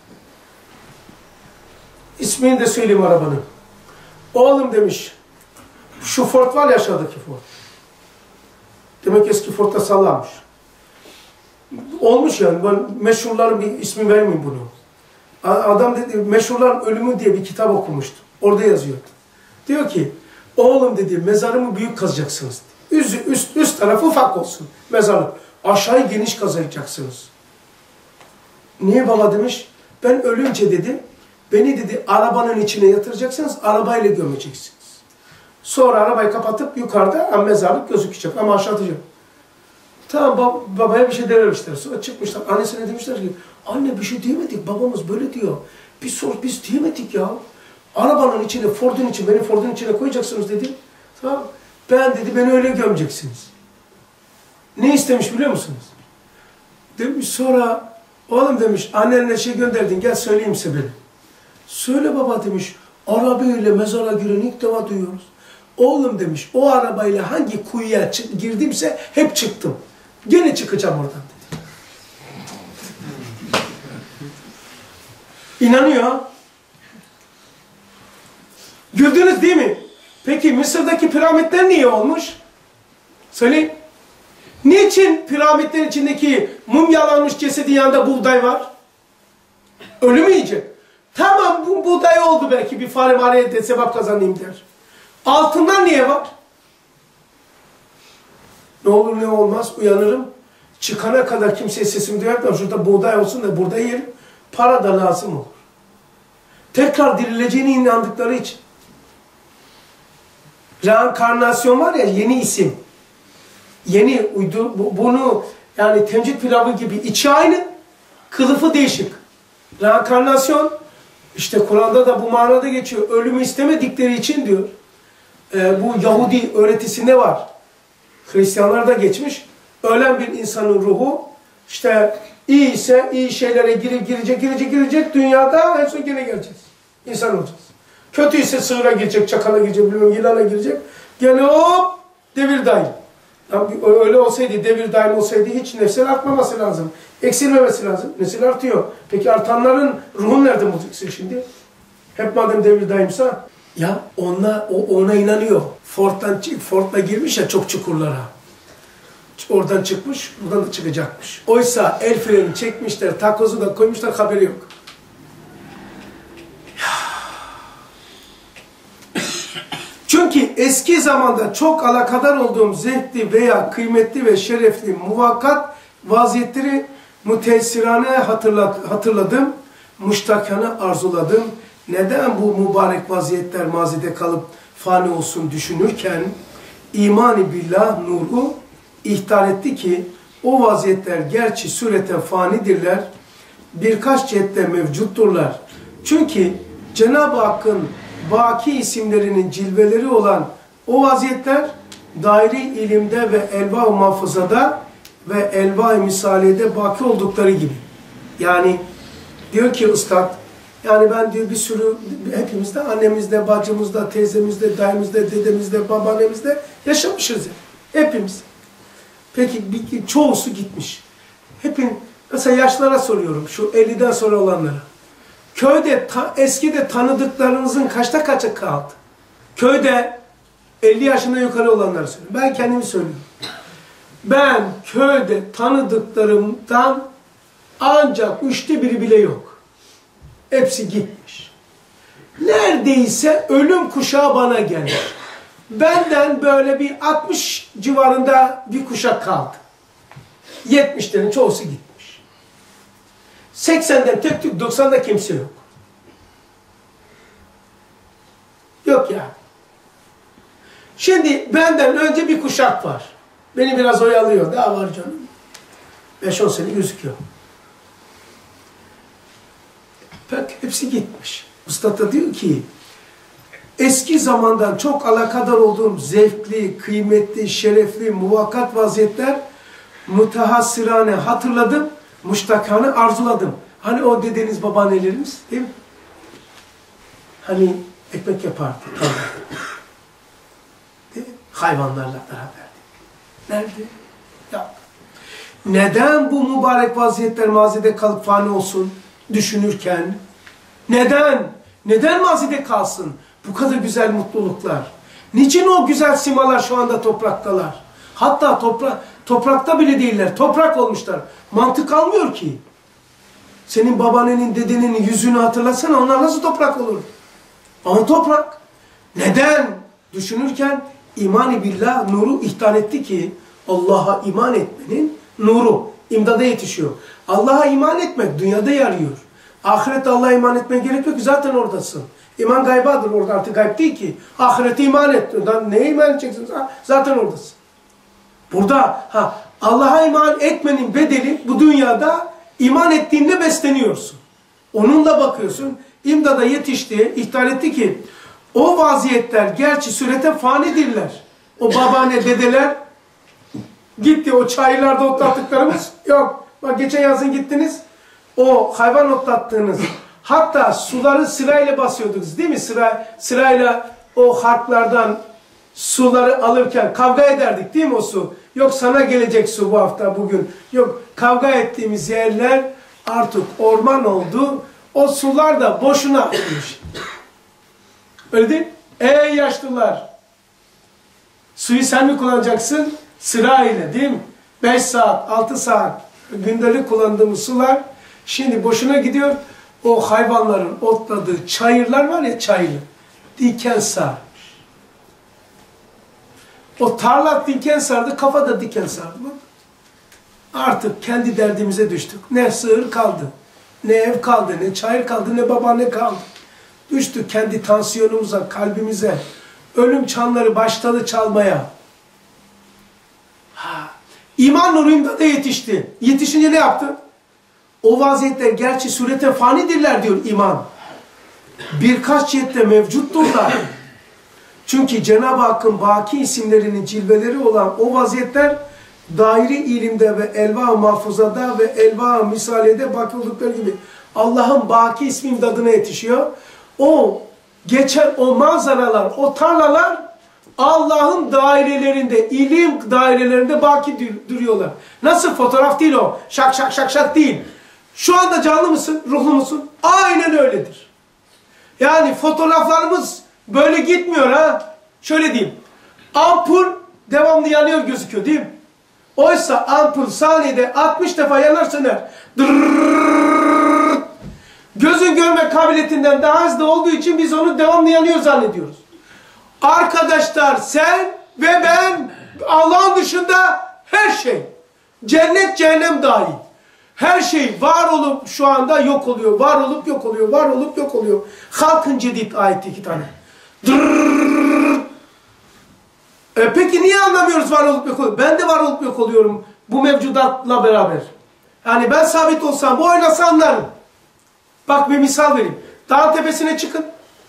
ismini de söyleyeyim arabanın. Oğlum demiş, şu Ford var ya aşağıdaki Ford. Demek eski Ford'da sallanmış. Olmuş yani, ben meşhurların bir ismi vermeyeyim bunu. Adam dedi, meşhurların ölümü diye bir kitap okumuştu. Orada yazıyor. Diyor ki, oğlum dedi, mezarımı büyük kazacaksınız. Üst, üst, üst tarafı ufak olsun mezarlık. Aşağıyı geniş kazacaksınız. Niye baba demiş? Ben ölünce dedi, beni dedi arabanın içine yatıracaksınız, arabayla gömeceksiniz. Sonra arabayı kapatıp yukarıda mezarlık gözükecek ama aşağıda yok. Tamam bab babaya bir şey dememişler. Sonra çıkmışlar. Annesine demişler ki, anne bir şey diyemedik, babamız böyle diyor. Bir sor, biz diyemedik ya. Arabanın içine, Ford'un içine, beni Ford'un içine koyacaksınız dedi. Tamam. Ben dedi, beni öyle gömeceksiniz. Ne istemiş biliyor musunuz? Demiş sonra, oğlum demiş, annenle şey gönderdin, gel söyleyeyim size beni. Söyle baba demiş, arabayla mezara giren ilk defa duyuyoruz. Oğlum demiş, o arabayla hangi kuyuya girdimse hep çıktım. Gene çıkacağım oradan dedi. İnanıyor. Güldünüz değil mi? Peki Mısır'daki piramitler niye olmuş? Söyleyin. Niçin piramitlerin içindeki mumyalanmış cesedin yanında buğday var? Ölü mü yiyecek? Tamam bu buğday oldu belki bir fare mareye de sevap kazanayım der. Altından niye var? Ne olur ne olmaz uyanırım. Çıkana kadar kimseye sesimi duyarlar. Şurada buğday olsun da burada yiyelim. Para da lazım olur. Tekrar dirileceğine inandıkları için. Reenkarnasyon var ya yeni isim. Yeni uydu bunu yani tencit pilavı gibi içi aynı. Kılıfı değişik. Reenkarnasyon işte Kur'an'da da bu manada geçiyor. Ölümü istemedikleri için diyor. E, bu Yahudi öğretisinde var. Hristiyanlarda geçmiş. Ölen bir insanın ruhu işte iyi ise iyi şeylere girip girecek, girecek, girecek. Dünyada en son gene geleceğiz. İnsan olacağız. Kötü ise sığıra girecek, çakala girecek, bilmem yılana girecek. Gene hop devir daim. Yani öyle olsaydı, devir daim olsaydı hiç nesil artmaması lazım. Eksilmemesi lazım. Nesil artıyor. Peki artanların ruhunu nereden bulacaksın şimdi? Hep madem devir daimsa ya ona, o, ona inanıyor. Ford'dan, Ford'la girmiş ya çok çukurlara. Oradan çıkmış, buradan da çıkacakmış. Oysa el freni çekmişler, takozu da koymuşlar, haberi yok. Çünkü eski zamanda çok alakadar olduğum zevkli veya kıymetli ve şerefli muvakkat vaziyetleri müteessirane hatırlat, hatırladım, muştakane arzuladım. Neden bu mübarek vaziyetler mazide kalıp fani olsun düşünürken iman-ı billah nuru ihtar etti ki o vaziyetler gerçi sureten fanidirler, birkaç cihette mevcutturlar. Çünkü Cenab-ı Hakk'ın baki isimlerinin cilveleri olan o vaziyetler daire ilimde ve elva-ı muhafızada ve elva-ı misaliyede baki oldukları gibi. Yani diyor ki üstad, yani ben diyor bir sürü hepimizde, annemizde, bacımızda, teyzemizde, dayımızda, dedemizde, babaannemizde yaşamışız. Yani. Hepimiz. Peki bir, çoğusu gitmiş. Hepin, mesela yaşlara soruyorum, şu elliden sonra olanlara. Köyde ta, eskide tanıdıklarınızın kaçta kaçı kaldı? Köyde elli yaşından yukarı olanları söylüyorum. Ben kendimi söylüyorum. Ben köyde tanıdıklarımdan ancak üçte biri bile yok. Hepsi gitmiş. Neredeyse ölüm kuşağı bana gelmiş. Benden böyle bir altmış civarında bir kuşak kaldı. yetmişlerin çoğusu gitmiş. seksenden tek tük, doksanda kimse yok. Yok ya. Şimdi benden önce bir kuşak var. Beni biraz oyalıyor. Daha var canım. beş on sene gözüküyor. Pek hepsi gitmiş. Usta da diyor ki, eski zamandan çok alakadar olduğum zevkli, kıymetli, şerefli, muvakkat vaziyetler mütehassirane hatırladım, muştakane arzuladım. Hani o dedeniz babaannelerimiz değil mi? Hani ekmek yapardı. Değil mi? Hayvanlarla beraberdi. Nerede? Ya. Neden bu mübarek vaziyetler mazide kalıp fani olsun düşünürken? Neden? Neden mazide kalsın? Bu kadar güzel mutluluklar. Niçin o güzel simalar şu anda topraktalar? Hatta topra toprakta bile değiller. Toprak olmuşlar. Mantık almıyor ki. Senin babaannenin, dedenin yüzünü hatırlasana. Onlar nasıl toprak olur? Ama toprak. Neden? Düşünürken iman-ı billah nuru ihtar etti ki Allah'a iman etmenin nuru imdada yetişiyor. Allah'a iman etmek dünyada yarıyor. Ahirette Allah'a iman etmeye gerek yok ki zaten oradasın. İman gaybadır, orada artık gayb değil ki. Ahirete iman et. Neye iman edeceksiniz? Zaten oradasın. Burada ha Allah'a iman etmenin bedeli bu dünyada iman ettiğinde besleniyorsun. Onunla bakıyorsun. İmdada yetişti, ihtar etti ki o vaziyetler gerçi surete fanidirler. O babaanne, dedeler gitti, o çayırlarda otlattıklarımız yok. Bak geçen yazın gittiniz, o hayvan otlattığınız, hatta suları sırayla basıyordunuz değil mi? Sıra, sırayla o harplardan suları alırken kavga ederdik değil mi o su? Yok sana gelecek su bu hafta bugün. Yok kavga ettiğimiz yerler artık orman oldu. O sular da boşuna akmış. Öyle değil mi? Ey yaşlılar! Suyu sen mi kullanacaksın? Sırayla değil mi? beş saat, altı saat gündelik kullandığımız sular şimdi boşuna gidiyor. O hayvanların otladığı çayırlar var ya, çayırlar. Diken sarmış. O tarla diken sardı, kafa da diken sardı. Artık kendi derdimize düştük. Ne sığır kaldı, ne ev kaldı, ne çayır kaldı, ne babaanne kaldı. Düştük kendi tansiyonumuza, kalbimize. Ölüm çanları başladı çalmaya. Ha. İman nurunda da yetişti. Yetişince ne yaptı? O vaziyetler gerçi surete fanidirler diyor iman. Birkaç cihette mevcutturlar. Çünkü Cenab-ı Hakk'ın baki isimlerinin cilveleri olan o vaziyetler daire ilimde ve elva-ı mahfuzada ve elva-ı misalede baki oldukları gibi Allah'ın baki ismi imdadına yetişiyor. O geçen o manzaralar, o tarlalar Allah'ın dairelerinde, ilim dairelerinde baki duruyorlar. Nasıl? Fotoğraf değil o. Şak şak şak şak değil. Şu anda canlı mısın? Ruhlu musun? Aynen öyledir. Yani fotoğraflarımız böyle gitmiyor ha. Şöyle diyeyim. Ampul devamlı yanıyor gözüküyor değil mi? Oysa ampul saniyede altmış defa yanar söner. Dırrrr. Gözün görme kabiliyetinden daha hızlı olduğu için biz onu devamlı yanıyor zannediyoruz. Arkadaşlar sen ve ben Allah'ın dışında her şey. Cennet cehennem dahil. Her şey var olup şu anda yok oluyor. Var olup yok oluyor. Var olup yok oluyor. Halkın Cedid ayeti iki tane. E peki niye anlamıyoruz var olup yok oluyor? Ben de var olup yok oluyorum bu mevcudatla beraber. Yani ben sabit olsam, bu oynasa anlarım. Bak bir misal vereyim. Dağın tepesine çıkın.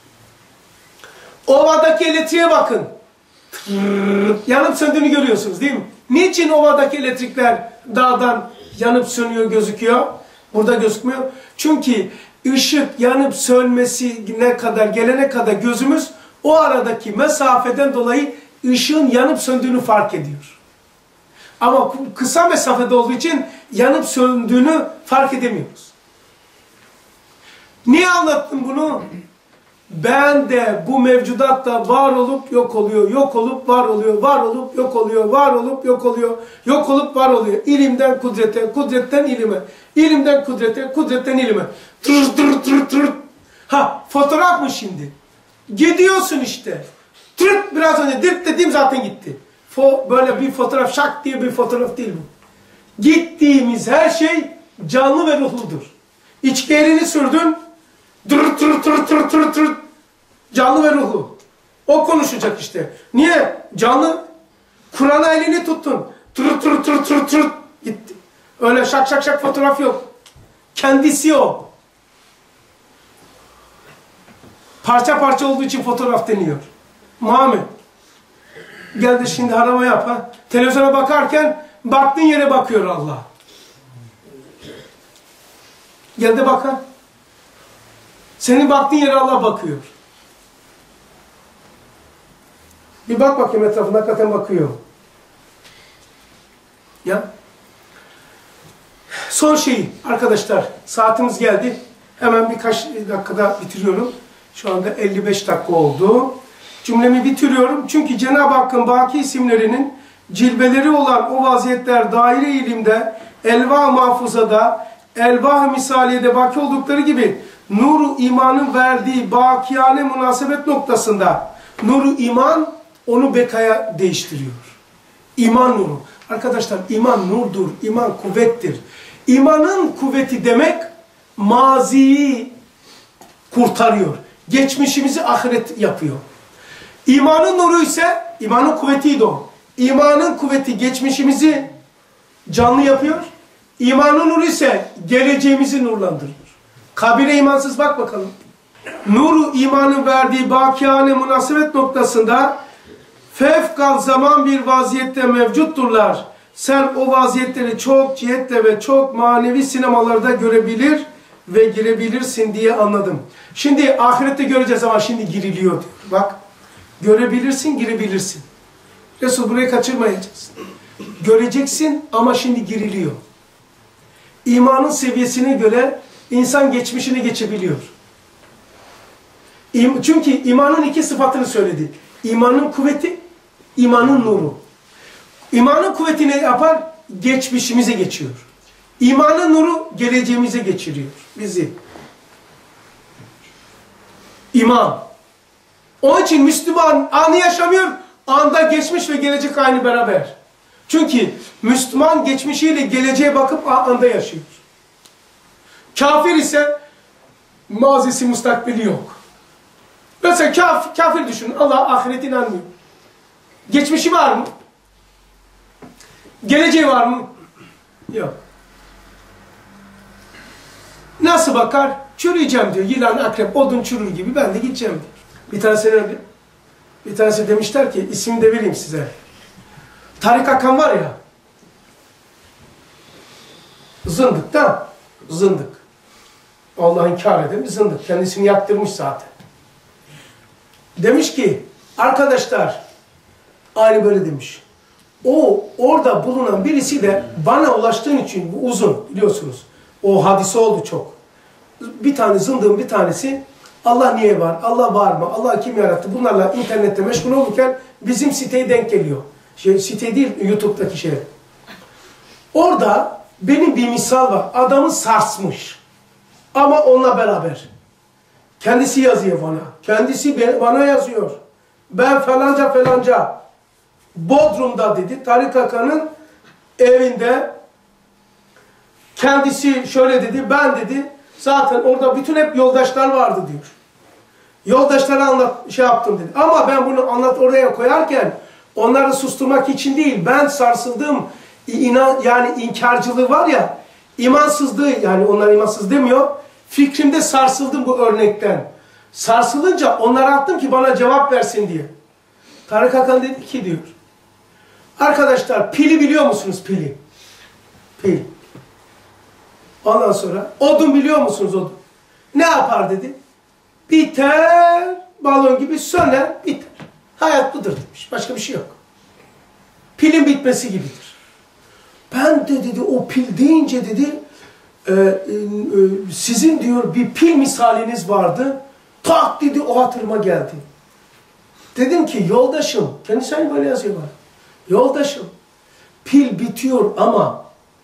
Ovadaki elektriğe bakın. Yanıp söndüğünü görüyorsunuz değil mi? Niçin ovadaki elektrikler dağdan yanıp sönüyor gözüküyor? Burada gözükmüyor. Çünkü ışık yanıp sönmesine kadar gelene kadar gözümüz o aradaki mesafeden dolayı ışığın yanıp söndüğünü fark ediyor. Ama kısa mesafede olduğu için yanıp söndüğünü fark edemiyoruz. Niye anlattım bunu? Ben de bu mevcudatta var olup yok oluyor, yok olup var oluyor, var olup yok oluyor, var olup yok oluyor, yok olup var oluyor. İlimden kudrete, kudretten ilime, ilimden kudrete, kudretten ilime. Tır tır tır tır. Ha, fotoğraf mı şimdi? Gidiyorsun işte. Tır, biraz önce dırt dediğim zaten gitti. Fo, böyle bir fotoğraf, şak diye bir fotoğraf değil bu. Gittiğimiz her şey canlı ve ruhludur. İçki elini sürdün, dır tır tır tır tır tır. Canlı ve ruhlu. O konuşacak işte. Niye? Canlı. Kur'an'a elini tuttun. Tır tır tır tır tır. Gitti. Öyle şak şak şak fotoğraf yok. Kendisi o. Parça parça olduğu için fotoğraf deniyor. Muhammed. Gel de şimdi arama yap ha. Televizyona bakarken baktığın yere bakıyor Allah. Gel de bak ha. Senin baktığın yere Allah bakıyor. Bir bak bakayım etrafına, hakikaten bakıyor. Ya. Son şey arkadaşlar, saatimiz geldi. Hemen birkaç dakikada bitiriyorum. Şu anda elli beş dakika oldu. Cümlemi bitiriyorum. Çünkü Cenab-ı Hakk'ın baki isimlerinin cilveleri olan o vaziyetler daire ilimde, elva-ı mahfuzada, elva-ı misaliyede baki oldukları gibi nuru imanın verdiği bakiyane münasebet noktasında nuru iman onu bekaya değiştiriyor. İman nuru. Arkadaşlar iman nurdur, iman kuvvettir. İmanın kuvveti demek maziyi kurtarıyor. Geçmişimizi ahiret yapıyor. İmanın nuru ise, imanın kuvvetiydi o. İmanın kuvveti geçmişimizi canlı yapıyor. İmanın nuru ise geleceğimizi nurlandırıyor. Kabire imansız bak bakalım. Nuru imanın verdiği bakiyane münasebet noktasında fevkal zaman bir vaziyette mevcutturlar. Sen o vaziyetleri çok cihetle ve çok manevi sinemalarda görebilir ve girebilirsin diye anladım. Şimdi ahirette göreceğiz ama şimdi giriliyor diyor. Bak, görebilirsin, girebilirsin. Resul burayı kaçırmayacaksın. Göreceksin ama şimdi giriliyor. İmanın seviyesine göre insan geçmişini geçebiliyor. Çünkü imanın iki sıfatını söyledi. İmanın kuvveti, imanın nuru. İmanın kuvveti ne yapar? Geçmişimize geçiyor. İmanın nuru geleceğimize geçiriyor bizi. İman. Onun için Müslüman anı yaşamıyor, anda geçmiş ve gelecek aynı beraber. Çünkü Müslüman geçmişiyle geleceğe bakıp anda yaşıyor. Kafir ise mazisi müstakbeli yok. Mesela kaf, kafir düşünün, Allah ahiret inanmıyor. Geçmişi var mı? Geleceği var mı? Yok. Nasıl bakar? Çürüyeceğim diyor. Yılan, akrep, odun çürür gibi ben de gideceğim diyor. Bir tanesi öyle. Bir tanesi demişler ki, ismini de vereyim size. Tarık Akan var ya. Zındık da. Zındık. Allah'ı inkar eden bir zındık. Kendisini yaktırmış zaten. Demiş ki, arkadaşlar, aynı böyle demiş. O orada bulunan birisi de bana ulaştığın için, bu uzun biliyorsunuz. O hadise oldu çok. Bir tane zındığın bir tanesi, Allah niye var, Allah var mı, Allah kim yarattı, bunlarla internette meşgul olurken bizim siteye denk geliyor. Şey, site değil, YouTube'daki şey. Orada benim bir misal var. Adamı sarsmış. Ama onunla beraber. Kendisi yazıyor bana. Kendisi bana yazıyor. Ben falanca falanca Bodrum'da dedi. Tarık Akan'ın evinde kendisi şöyle dedi. Ben dedi. Zaten orada bütün hep yoldaşlar vardı diyor. Yoldaşlara anlat, şey yaptım dedi. Ama ben bunu anlat oraya koyarken onları susturmak için değil. Ben sarsıldığım inan, yani inkarcılığı var ya, imansızlığı, yani onlar imansız demiyor. Fikrimde sarsıldım bu örnekten. Sarsılınca onlara attım ki bana cevap versin diye. Tarık Akan dedi ki diyor. Arkadaşlar pili biliyor musunuz pili? Pil. Ondan sonra odun biliyor musunuz odun? Ne yapar dedi. Biter, balon gibi söner, biter. Hayat budur demiş. Başka bir şey yok. Pilin bitmesi gibidir. Ben de dedi o pil deyince dedi e, e, sizin diyor bir pil misaliniz vardı. Tak dedi o hatırıma geldi. Dedim ki yoldaşım, kendisi aynı böyle yazıyor bana. Yoldaşım, pil bitiyor ama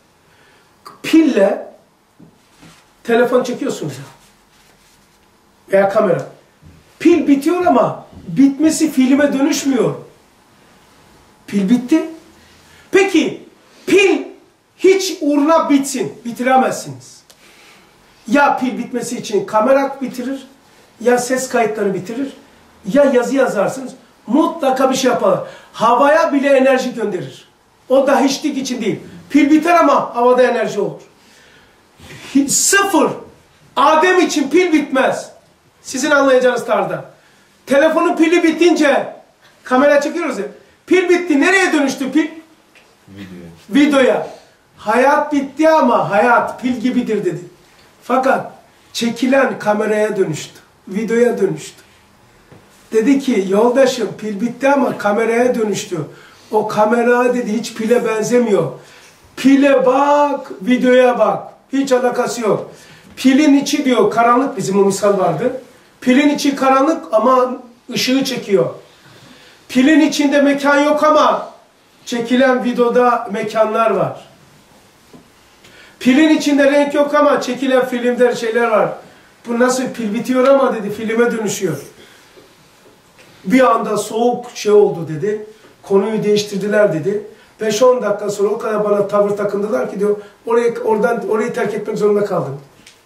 pille telefon çekiyorsunuz ya veya kamera. Pil bitiyor ama bitmesi filme dönüşmüyor. Pil bitti. Peki pil hiç uğruna bitsin, bitiremezsiniz. Ya pil bitmesi için kamera bitirir, ya ses kayıtları bitirir, ya yazı yazarsınız. Mutlaka bir şey yapar. Havaya bile enerji gönderir. O da hiçlik için değil. Pil biter ama havada enerji olur. Sıfır. Adem için pil bitmez. Sizin anlayacağınız tarzda. Telefonun pili bitince kamera çekiyoruz ya. Pil bitti. Nereye dönüştü pil? Videoya. Videoya. Hayat bitti ama hayat pil gibidir dedi. Fakat çekilen kameraya dönüştü. Videoya dönüştü. Dedi ki yoldaşım pil bitti ama kameraya dönüştü. O kamera dedi hiç pile benzemiyor. Pile bak, videoya bak. Hiç alakası yok. Pilin içi diyor karanlık, bizim o misal vardı. Pilin içi karanlık ama ışığı çekiyor. Pilin içinde mekan yok ama çekilen videoda mekanlar var. Pilin içinde renk yok ama çekilen filmde şeyler var. Bu nasıl pil bitiyor ama dedi filme dönüşüyor. Bir anda soğuk şey oldu dedi. Konuyu değiştirdiler dedi. beş on dakika sonra o kadar bana tavır takındılar ki diyor, orayı, oradan, orayı terk etmek zorunda kaldım.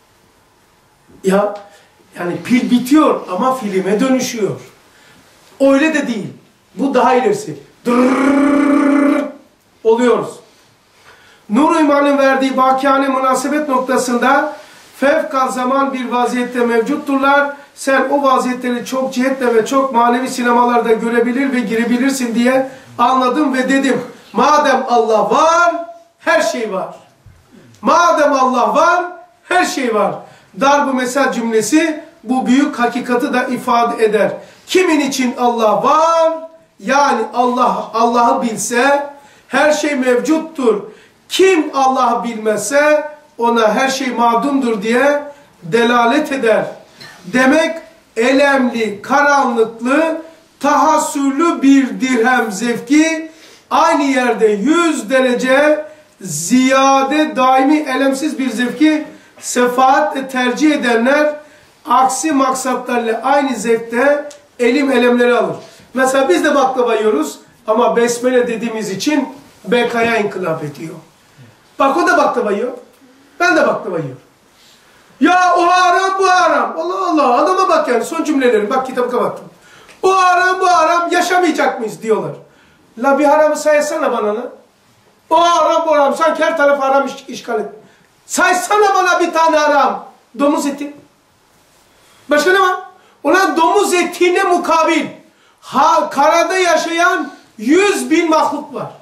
Ya, yani pil bitiyor ama filme dönüşüyor. Öyle de değil. Bu daha ilerisi. Dırrrr oluyoruz. Nur-u İman'ın verdiği bakiyane münasebet noktasında fevkal zaman bir vaziyette mevcutturlar. Sen o vaziyetleri çok cihetle ve çok manevi sinemalarda görebilir ve girebilirsin diye anladım ve dedim. Madem Allah var, her şey var. Madem Allah var, her şey var. Darb-ı mesel cümlesi bu büyük hakikati da ifade eder. Kimin için Allah var? Yani Allah Allah'ı bilse her şey mevcuttur. Kim Allah'ı bilmezse ona her şey madumdur diye delalet eder. Demek elemli, karanlıklı, tahassüllü bir dirhem zevki aynı yerde yüz derece ziyade daimi elemsiz bir zevki sefaatle tercih edenler aksi maksatlarla aynı zevkte elim elemleri alır. Mesela biz de baklava yiyoruz ama besmele dediğimiz için B K'ya inkılap ediyor. Bak o da baklava yiyor. Ben de baklava yiyorum. Ya o haram bu haram. Allah Allah adama bak yani son cümlelerim. Bak kitabı kapattım. O haram bu haram yaşamayacak mıyız diyorlar. La bir haramı saysana bana lan. O haram bu haram. Sanki her taraf haram iş, işgal et. Saysana bana bir tane haram. Domuz eti. Başka ne var? Ulan domuz etine mukabil ha, karada yaşayan yüz bin mahluk var.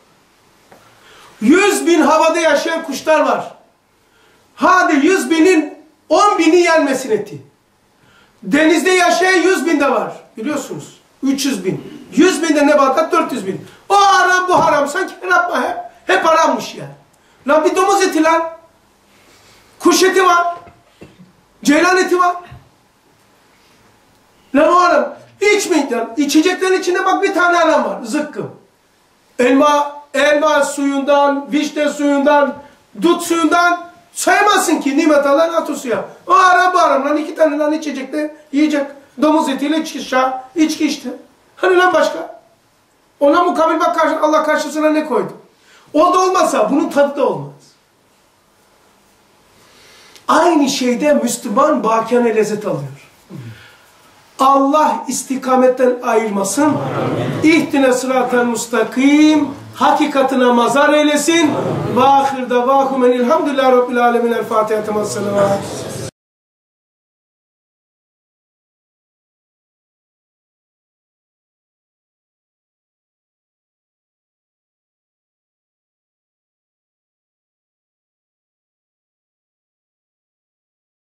Yüz bin havada yaşayan kuşlar var. Hadi yüz binin on bini yenmesin eti. Denizde yaşayan yüz bin de var. Biliyorsunuz. Üç yüz bin. Yüz binde nebatat dört yüz bin. O haram bu haram. Sanki hep, hep, hep harammış yani. Lan bir domuz eti lan. Kuş eti var. Ceylan eti var. Lan o haram. İçmeyin lan. İçeceklerin içinde bak bir tane haram var. Zıkkım. Elma, elma suyundan, vişne suyundan, dut suyundan saymazsın ki nimet Allah'ın atı suya. O haram bu haram lan. İki tane lan içecekte yiyecek. Domuz etiyle içki, şah, içki işte. Hani lan başka? Ona mukabil bak karşı, Allah karşısına ne koydu? O da olmasa bunun tadı da olmaz. Aynı şeyde Müslüman bakiyane lezzet alıyor. Allah istikametten ayırmasın. İhtine sıraten mustakim. Hakikatine mazar eylesin. Ve ahir davahum enilhamdülillahi rabbil alemin. El Fatiha.